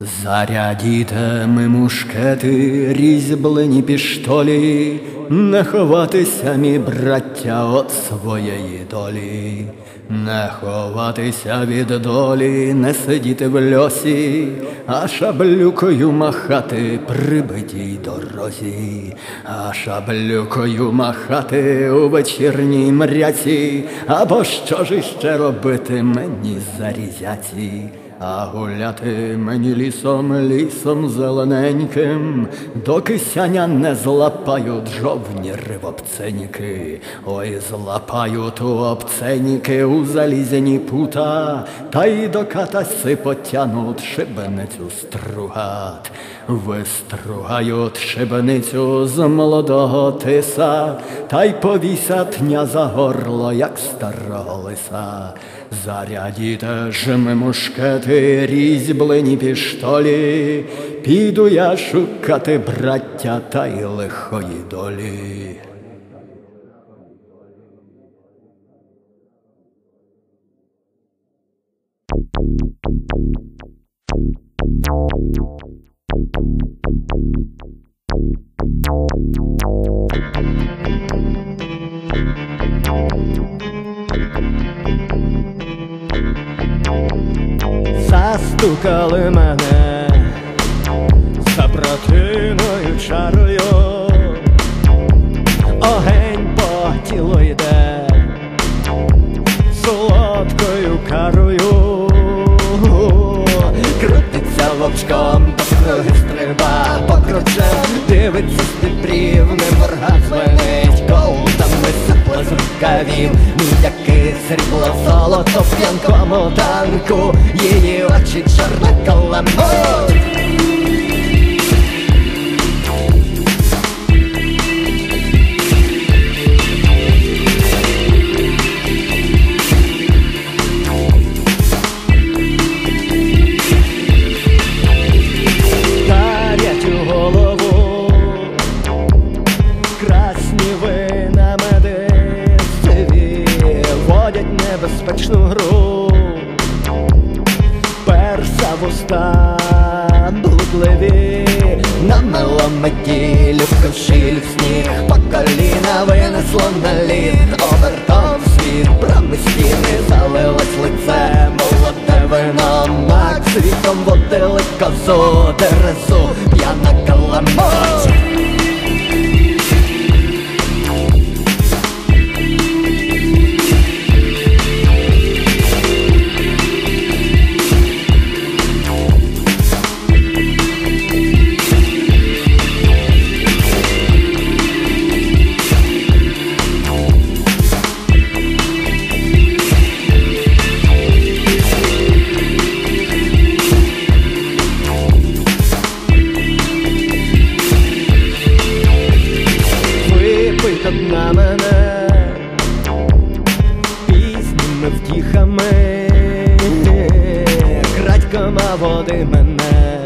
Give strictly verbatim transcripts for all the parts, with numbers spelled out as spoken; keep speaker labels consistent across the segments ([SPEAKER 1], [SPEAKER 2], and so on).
[SPEAKER 1] Зарядіте ми мушкети, різьблені піштолі, не ховатися, мій браття, от своєї долі, не ховатися від долі, не сидіти в льосі, а шаблюкою махати при битій дорозі, а шаблюкою махати у вечірній мряці, або що ж іще робити мені зарізяці? А гуляти мені лісом, лісом зелененьким, доки сяня не злапають жовні ривобценіки. Ой, злапають обценіки у залізяні пута, та й до катаси потянуть шибеницю стругат. Вистругають шибеницю з молодого тиса, та й повісять ня за горло, як старого лиса. Зарядіте ж ми мушкети, різьблені піштолі, піду я шукати браття та й лихої долі.
[SPEAKER 2] Застукали мене за протиною чарою, огень по тілу йде солодкою карою. Крутиться вовчком, покруги стриба, покручем, дивиться з підбрів, не морга звенить, колтами сипла з рукавів, м'яки срібло золото в п'янкому танку, її очі чорна каламуть. Безпечну гру, перса вуста блудливі, намело метіль, в кошіль в сніг, по коліна винесло на лід, обертом світ, брами стіни, залилось лице, молоде вино, мак, світом водили козу, дерезу, п'яна каламуть. На мене пізніми втіхами, крадькома води мене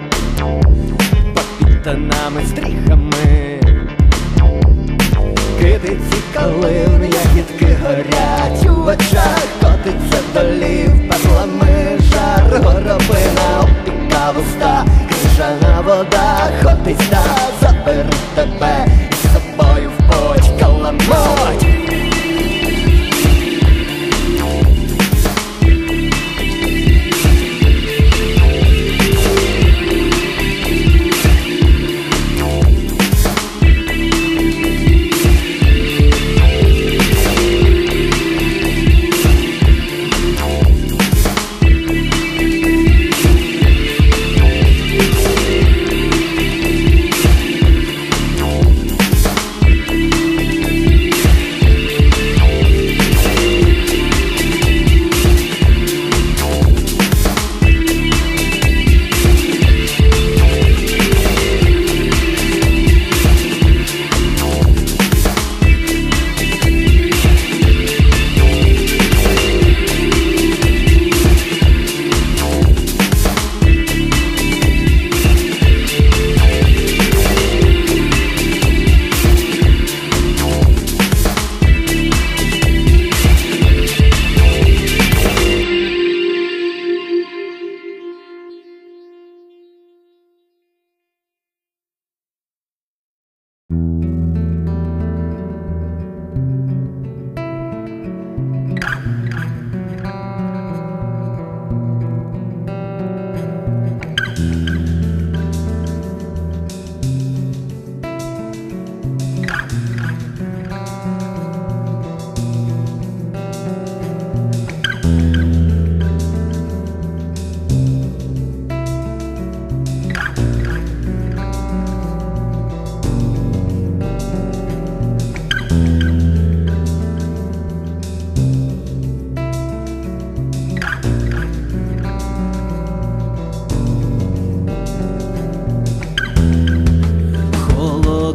[SPEAKER 2] попід тонами стріхами, китиці калин, ягідки горять у очах, котиться долів перлами жар, горобина опіка вуста, крижана вода, хотить та заберу тебе із собою в путь, каламуть.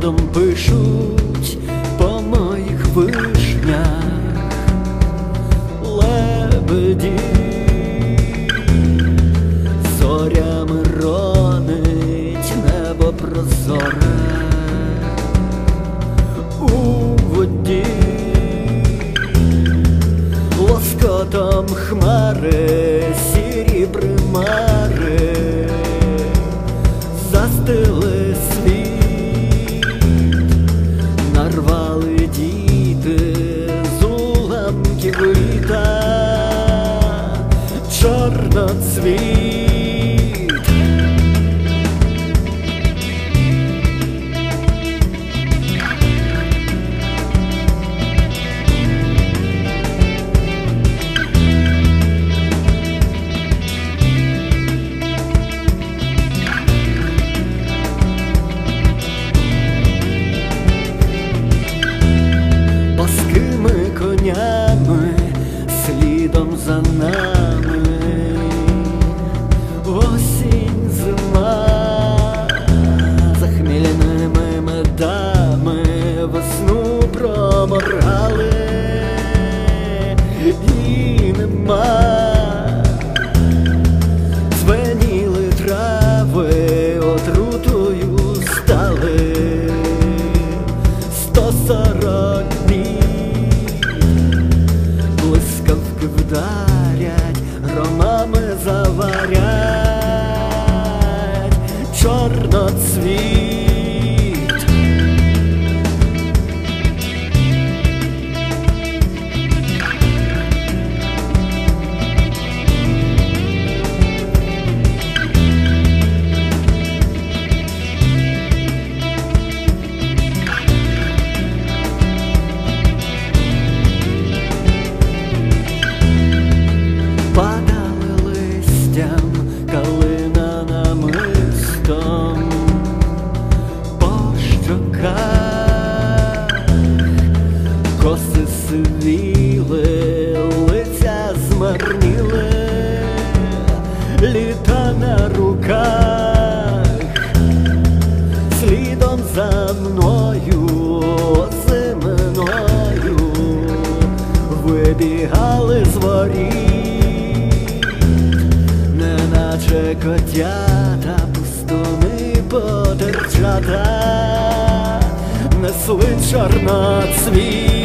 [SPEAKER 1] медом пишуть по моїх вишнях лебеді, зорями ронить небо прозоре у воді, лоскотом хмари сірі примари застили світ, нарвали діти з уламків літа чорноцвіт. Паскими конями слідом за нами, осінь, зима, за хмільними медами весну проморгали і нема. Звеніли трави, отрутою стали сто сорок днів, блискавки вдарять, громами заварять чорноцвіт. Падали листям калина намистом по щоках, коси сивіли, лиця змарніли, літа на руках. Слідом за мною зимною вибігали з воріт, неначе котята, пустуни потерчата несли чорноцвіт.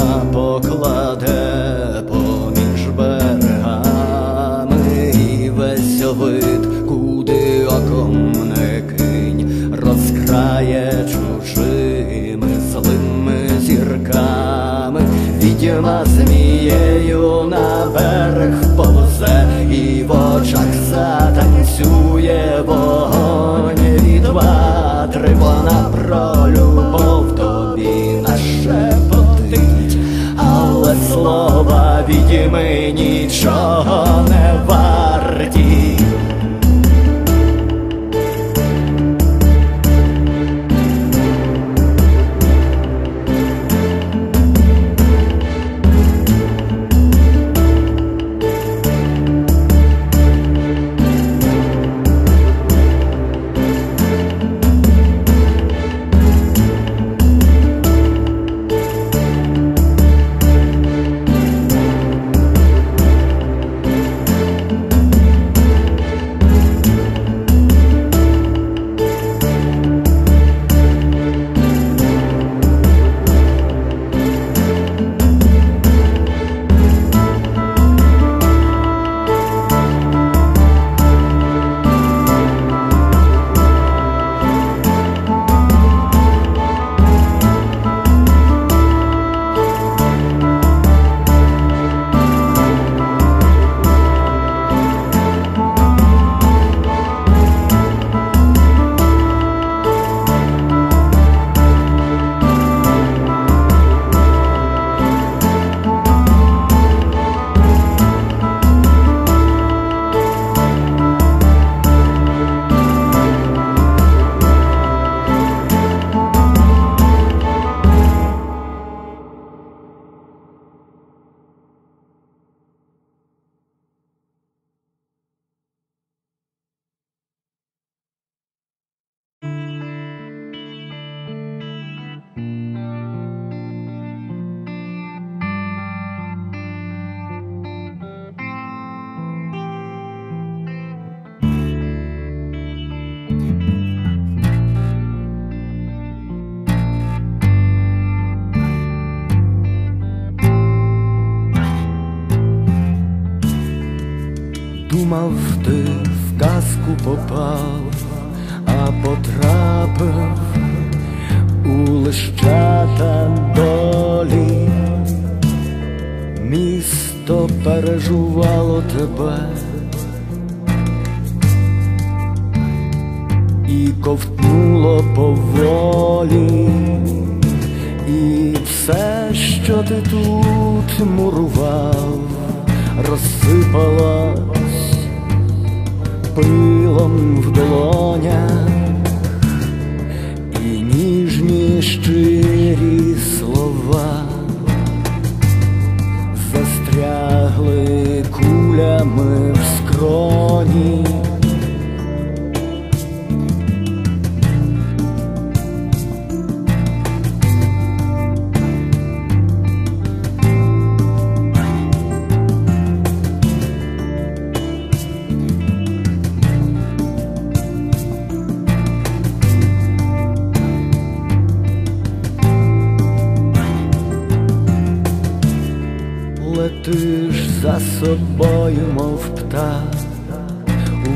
[SPEAKER 1] покладе поміж берегами, і весь вид, куди оком не кинь, розкрає чужими злими зірками. Відьма змією на берег повзе, і в очах затанцює вогонь від ватри. Вона про любов тобі нашепотить, але слова відьми нічого не варті.
[SPEAKER 2] Думав, ти в казку попав, а потрапив у лищата долі. Місто пережувало тебе і ковтнуло поволі, і все, що ти тут мурував, розсипалось пилом в долонях, і ніжні щирі слова застрягли кулями в скроні. Летиш за собою, мов птах, у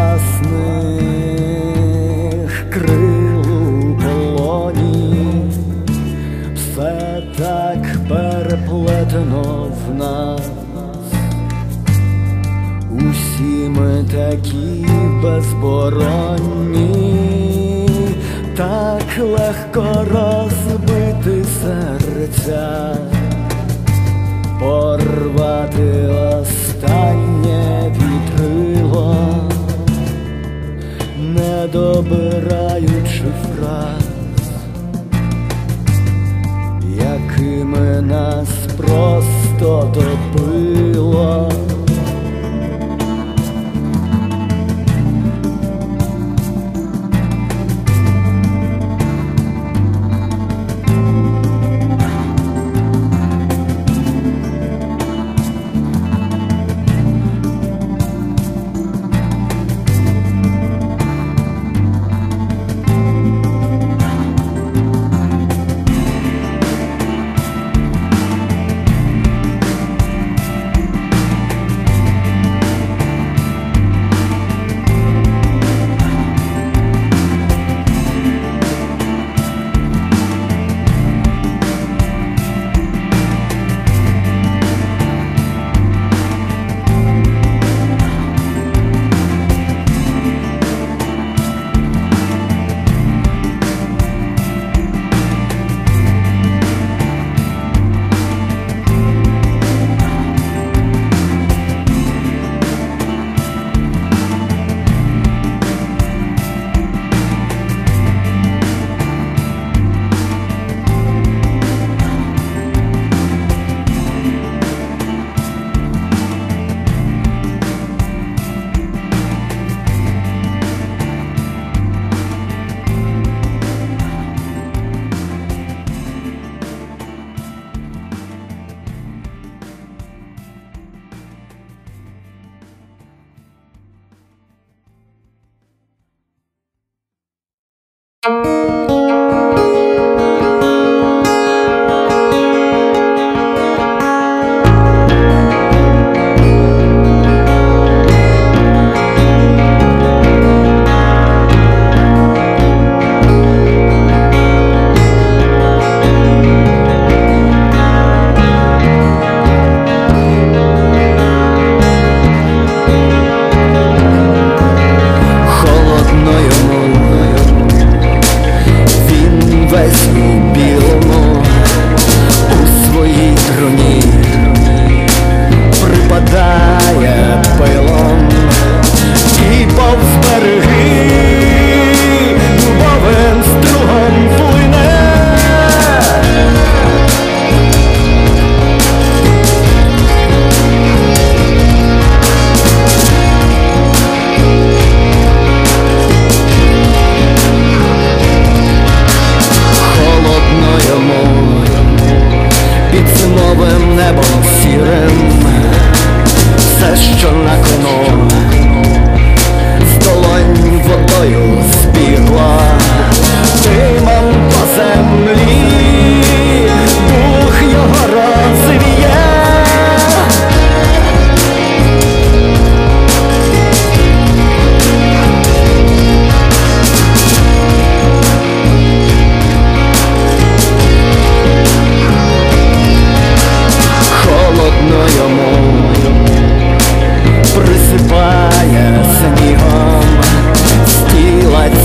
[SPEAKER 2] власних крил у полоні. Все так переплетено в нас, усі ми такі безборонні, так легко розбити серця, порвати останнє вітрило, не добираючи фраз, якими нас просто топило.
[SPEAKER 1] струні припадає пилом і повз береги дубовим стругом плине. Холодно йому під зимовим небом сірим, все, що на кону, з долонь водою збігла, димом по землі дух його розвіє. Холодно йому присипає снігом, стілать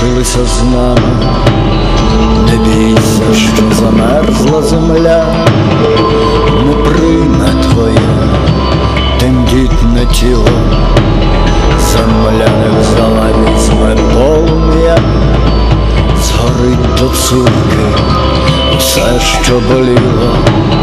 [SPEAKER 1] лишилися з нами. Не бійся, що замерзла земля, не прийме твоє тендітне тіло. Земля не взяла, візьме полум'я, згорить до цурки все, що боліло.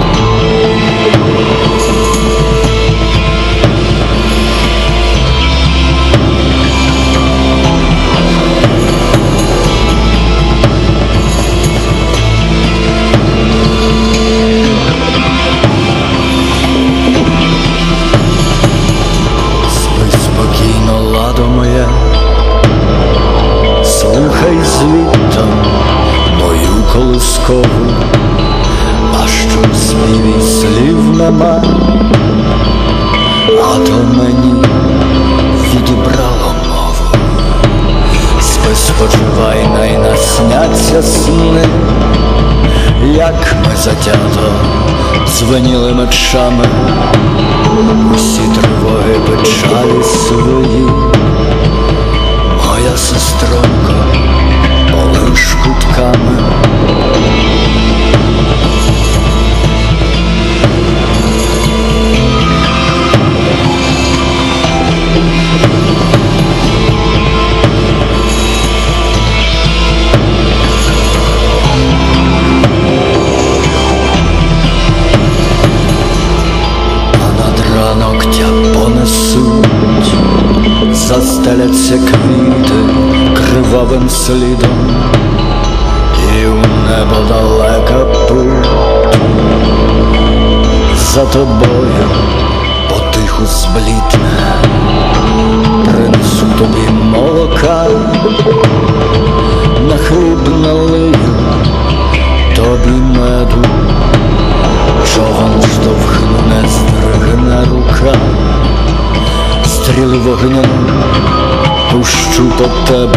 [SPEAKER 1] Слухай звідтам мою колискову, а що в співі слів нема, а то мені відібрало мову. Спи, спочивай, най насняться сни, як ми затято дзвеніли мечами, усі тривоги, печалі свої. Моя сестронько, полиш кутками. А над ранок тя понесуть, застеляться квіти кривавим слідом, і у небо далека путь. За тобою потиху зблідне, принесу тобі молока, на хліб налию тобі меду, човен штовхне, стригне рука. Стріли вогню пущу по тебе.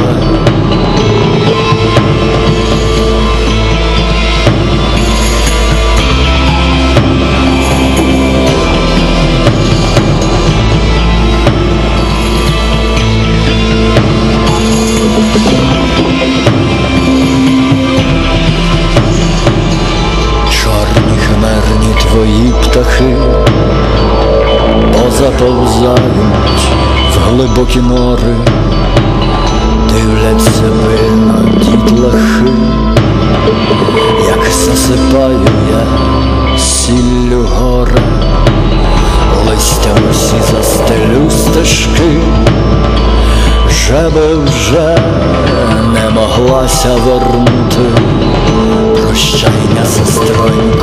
[SPEAKER 1] Чорні химерні твої птахи позаповзають в глибокі нори, дивляться пильно дітлахи, як засипаю я сіллю гори. Листя усі застелю стежки, жеби вже не моглася вернути. Прощай, сестронько,